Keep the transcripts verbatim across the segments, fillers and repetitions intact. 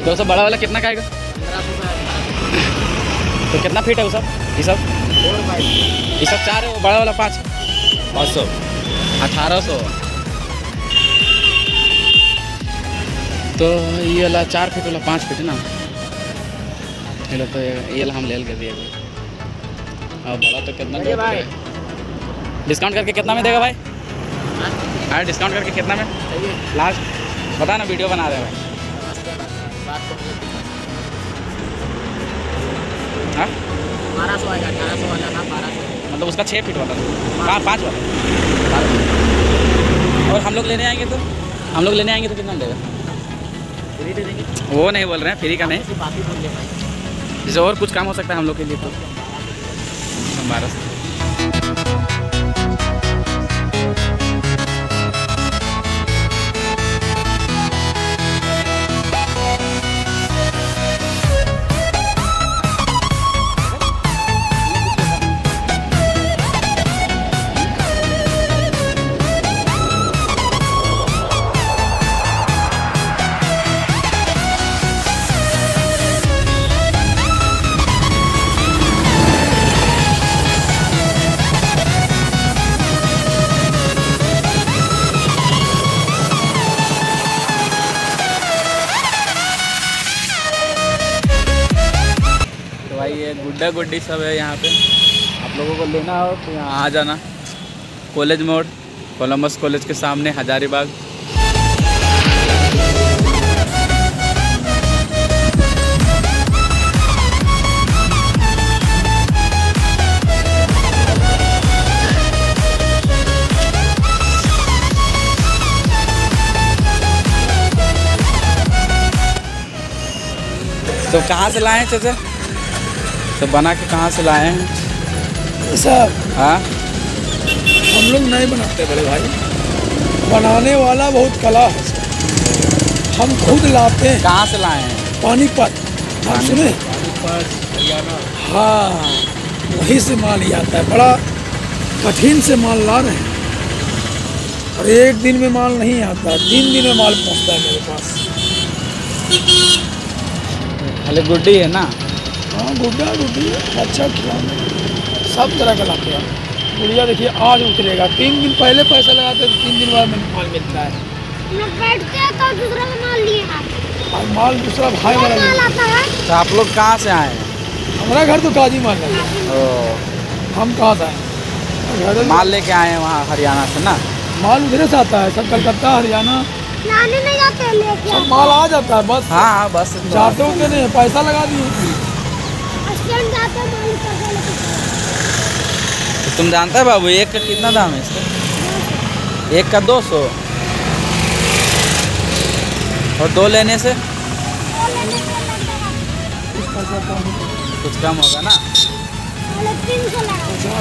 तो सब बड़ा वाला कितना का आएगा? तो कितना फीट है वो सब? ये सब ये सब चार है, वो बड़ा वाला पाँच पाँच सौ अठारह सौ। तो ये वाला चार फीट वाला पाँच फीट ना, ये तो ये हम ले के दिए अभी। और बड़ा तो कितना देगा? डिस्काउंट करके कितना में देगा भाई? हाँ डिस्काउंट करके कितना में लास्ट बता ना, वीडियो बना रहे हैं भाई। हाँ बारह सौ आएगा, अठारह सौ वाला ना, बारह सौ मतलब उसका छः फीट वाला पाँच पाँच वाला। और हम लोग लेने आएंगे तो हम लोग लेने आएंगे तो कितना देगा? फ्री दे देंगे। वो नहीं बोल रहे हैं, फ्री का नहीं, बाकी बोल रहे भाई। जैसे और कुछ काम हो सकता है हम लोग के लिए तो बारह सौ। भाई ये गुड्डा गुड्डी सब है यहाँ पे, आप लोगों को लेना हो तो यहाँ आ जाना। कॉलेज मोड़, कोलंबस कॉलेज के सामने हजारीबाग। तो कहाँ से लाए हैं चाचा? तो बना के कहाँ से लाए हैं सब? हाँ हम लोग नहीं बनाते बड़े भाई, बनाने वाला बहुत कला है, हम खुद लाते हैं। कहाँ से लाए हैं? पानीपत, आप सुने? हाँ वहीं से माल ही आता है, बड़ा कठिन से माल ला रहे हैं और एक दिन में माल नहीं आता, तीन दिन में माल पहुंचता है मेरे पास। खाली गुड्डी है ना? हाँ गुड्डा गुड्डी अच्छा खिलाने सब तरह का लाते हैं। गुड़िया देखिए आज उतरेगा, तीन दिन पहले पैसा लगाते हैं तो तीन दिन बाद में माल मिलता है। बैठते हैं तो दूसरा का माल लिए और माल दूसरा भाई वाला माल आता है। तो आप लोग कहाँ से आए हैं? हमारा घर तो काजी माल है। ओ हम कहाँ से आए? घर माल लेके आए हैं वहाँ हरियाणा से ना? माल उधर से आता है, सब कलकत्ता हरियाणा लाने नहीं जाते लेके सब माल आ जाता है बस। हाँ हाँ बस जाते होते नहीं, पैसा लगा दिए। स्टैंड जाते हैं माल पैसा लेके। तो तुम जानता है बाबू एक का कितना दाम है इसका? एक का दो सौ और दो लेने से कुछ कम होगा ना? तीन सौ लगा।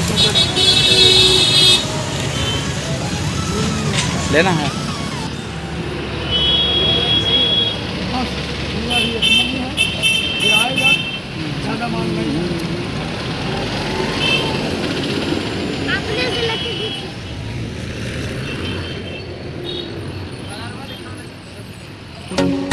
लेना है? ज़्यादा माल नहीं है। अपने से लेके दीजिए।